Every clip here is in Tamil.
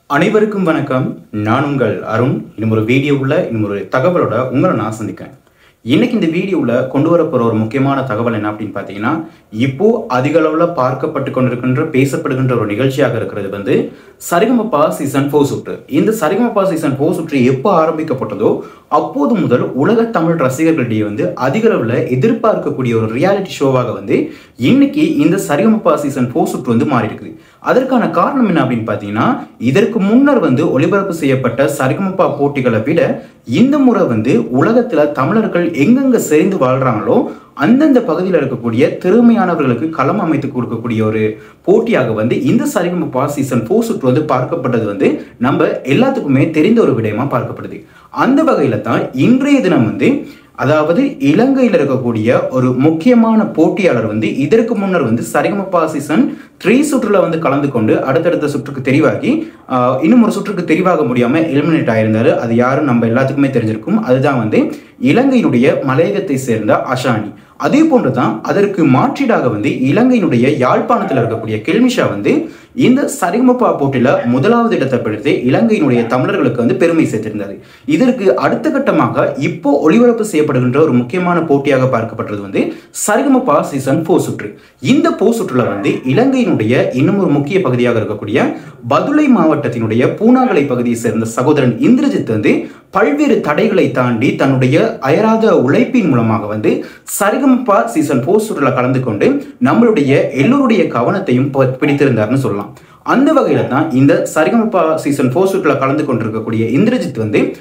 அனைவருக்கும் வணக்கம். நான் உங்கள் அருண். இன்னும் ஒரு வீடியோவில் இன்னும் ஒரு தகவலோட உங்களை நான் சந்திக்கிறேன். இன்னைக்கு இந்த வீடியோவில் கொண்டு வர போகிற ஒரு முக்கியமான தகவல் என்ன அப்படின்னு பார்த்தீங்கன்னா, இப்போ அதிக அளவில் பார்க்கப்பட்டு கொண்டிருக்கின்ற பேசப்படுகின்ற ஒரு நிகழ்ச்சியாக இருக்கிறது சரிகமபா சீசன் 4 சுற்று. இந்த சரிகமபா சீசன் 4 சுற்று எப்போ ஆரம்பிக்கப்பட்டதோ அப்போது முதல் உலக தமிழ் ரசிகர்களிடையே அதிக அளவில் எதிர்பார்க்கக்கூடிய ஒரு ரியாலிட்டி ஷோவாக இன்னைக்கு இந்த சரிகமபா சீசன் 4 சுற்று மாறி இருக்குது. அதற்கான காரணம் என்ன அப்படின்னு பார்த்தீங்கன்னா, இதற்கு முன்னர் ஒளிபரப்பு செய்யப்பட்ட சரிகமபா போட்டிகளை விட இந்த முறை உலகத்துல தமிழர்கள் எங்கெங்க சேர்ந்து வாழ்றாங்களோ அந்தந்த பகுதியில் இருக்கக்கூடிய திறமையானவர்களுக்கு களம் அமைத்து கொடுக்கக்கூடிய ஒரு போட்டியாக இந்த சரிகமபா சீசன் 4 சுற்று பார்க்கப்பட்டது நம்ம எல்லாத்துக்குமே தெரிந்த ஒரு விடயமா பார்க்கப்படுது. அந்த வகையில தான் இன்றைய தினம் அதாவது இலங்கையில் இருக்கக்கூடிய ஒரு முக்கியமான போட்டியாளர் இதற்கு முன்னர் சரிகமபா சீசன் 3 சுற்றுல கலந்து கொண்டு அடுத்தடுத்த சுற்றுக்கு தெரிவாகி இன்னும் ஒரு சுற்றுக்கு தெரிவாக முடியாம எலிமினேட் ஆயிருந்தாரு. அது யாரும் நம்ம எல்லாத்துக்குமே தெரிஞ்சிருக்கும். அதுதான் இலங்கையினுடைய மலையகத்தை சேர்ந்த அஷானி. அதே போன்றுதான் அதற்கு மாற்றீடாக இலங்கையினுடைய யாழ்ப்பாணத்தில் இருக்கக்கூடிய கெல்மிஷா இந்த சரிகமபா போட்டியில முதலாவது இடத்தை பிடித்து இலங்கையினுடைய தமிழர்களுக்கு பெருமை சேர்த்திருந்தது. இதற்கு அடுத்த கட்டமாக இப்போ ஒளிபரப்பு செய்யப்படுகின்ற ஒரு முக்கியமான போட்டியாக பார்க்கப்பட்டது சரிகமபா சீசன் 4 சுற்று. இந்த சுற்றுல இலங்கையினுடைய இன்னும் ஒரு முக்கிய பகுதியாக இருக்கக்கூடிய பதுளை மாவட்டத்தினுடைய பூனாகலை பகுதியை சேர்ந்த சகோதரன் இந்திரஜித் பல்வேறு தடைகளை தாண்டி தன்னுடைய அயராத உழைப்பின் மூலமாக சரிகமபா சீசன் 4 சுற்றுல கலந்து கொண்டு நம்மளுடைய எல்லோருடைய கவனத்தையும் பிடித்திருந்தார்னு சொல்லலாம். அந்த வகையில தான் இந்த சரிகமபா சீசன் 4 சுற்றுல கலந்து கொண்டிருக்கக்கூடிய இந்திரஜித்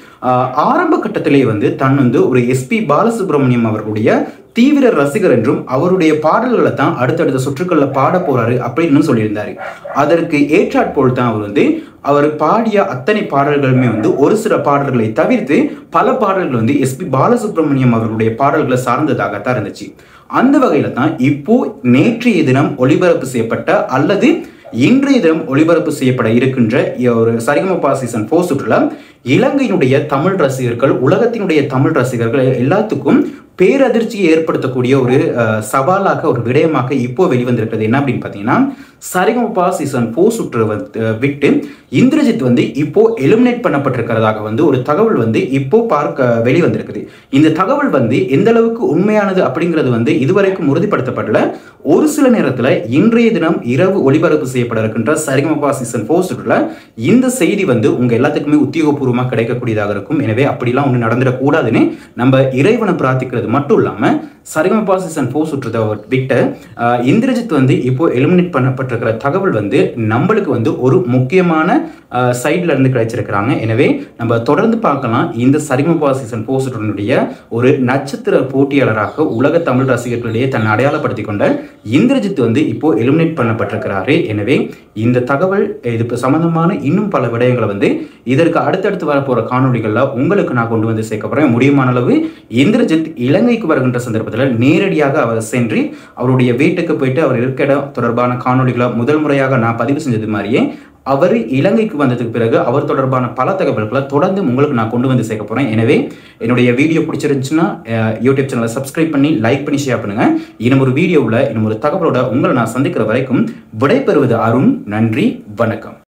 ஆரம்ப கட்டத்திலேயே தான் ஒரு எஸ்பி பாலசுப்ரமணியம் அவர்களுடைய தீவிர ரசிகர் என்றும் அவருடைய பாடல்களை தான் அடுத்தடுத்த சுற்றுக்கள்ல பாட போறாரு அப்படின்னு சொல்லியிருந்தாரு. அதற்கு ஏற்றாற்போல் தான் அவர் பாடிய அத்தனை பாடல்களுமே ஒரு சில பாடல்களை தவிர்த்து பல பாடல்கள் எஸ்பி பாலசுப்ரமணியம் அவர்களுடைய பாடல்களை சார்ந்ததாகத்தான் இருந்துச்சு. அந்த வகையில தான் இப்போ நேற்றைய தினம் ஒளிபரப்பு செய்யப்பட்ட அல்லது இன்றைய தினம் ஒளிபரப்பு செய்யப்பட இருக்கின்ற ஒரு சரிகமபா சீசன் 4 சுற்றுல இலங்கையினுடைய தமிழ் ரசிகர்கள், உலகத்தினுடைய தமிழ் ரசிகர்கள் எல்லாத்துக்கும் பேரதிர்ச்சியை ஏற்படுத்தக்கூடிய ஒரு சவாலாக ஒரு விடயமாக இப்போ வெளிவந்திருக்கிறது. என்ன அப்படின்னு பார்த்தீங்கன்னா, சரிகமபா சீசன் 4 சுற்று விட்டு இந்திரஜித் இப்போ எலிமினேட் பண்ணப்பட்டிருக்கிறதாக ஒரு தகவல் இப்போ பார்க்க வெளிவந்திருக்குது. இந்த தகவல் எந்த அளவுக்கு உண்மையானது அப்படிங்கிறது இதுவரைக்கும் உறுதிப்படுத்தப்படல. ஒரு சில நேரத்தில் இன்றைய தினம் இரவு ஒளிபரப்பு செய்யப்பட இருக்கின்ற சரிகமபா சீசன் 4 சுற்றுல இந்த செய்தி உங்க எல்லாத்துக்குமே உத்தியோகபூர்வமாக கிடைக்கக்கூடியதாக இருக்கும். எனவே அப்படிலாம் ஒன்று நடந்துடக்கூடாதுன்னு நம்ம இறைவனை பிரார்த்திக்கிறது மட்டும் இல்லாம சரிகமபா சீசன் 4 சுற்றுதை விட்ட இந்திரஜித் இப்போ எலிமினேட் பண்ணப்பட்டிருக்கிற தகவல் நம்மளுக்கு ஒரு முக்கியமான சைட்ல இருந்து கிடைச்சிருக்கிறாங்க. எனவே நம்ம தொடர்ந்து பார்க்கலாம். இந்த சரிகமபா சீசன் 4 சுற்றினுடைய ஒரு நட்சத்திர போட்டியாளராக உலக தமிழ் ரசிகர்களிடையே தன்னை அடையாளப்படுத்தி கொண்ட இந்திரஜித் இப்போ எலிமினேட் பண்ணப்பட்டிருக்கிறாரு. எனவே இந்த தகவல் இது சம்பந்தமான இன்னும் பல விடயங்களை இதற்கு அடுத்தடுத்து வரப்போற காணொலிகள்ல உங்களுக்கு நான் கொண்டு சேர்க்க போறேன். முடியுமான அளவு இந்திரஜித் இலங்கைக்கு வருகின்ற சந்தர்ப்பத்தில் நேரடியாக அவர் சென்று அவருடைய வீட்டுக்கு போயிட்டு அவர் இருக்க இடம் தொடர்பான காணொலிகளை முதல் முறையாக நான் பதிவு செஞ்சது மாதிரியே அவர் இலங்கைக்கு வந்ததுக்கு பிறகு அவர் தொடர்பான பல தகவல்களை தொடர்ந்து உங்களுக்கு நான் கொண்டு சேர்க்க போறேன். எனவே என்னுடைய வீடியோ பிடிச்சிருந்துச்சுன்னா யூடியூப் சேனலை சப்ஸ்கிரைப் பண்ணி லைக் பண்ணி ஷேர் பண்ணுங்க. இன்னும் ஒரு வீடியோவில் இன்னும் ஒரு தகவலோட உங்களை நான் சந்திக்கிற வரைக்கும் விடைபெறுவது அருண். நன்றி, வணக்கம்.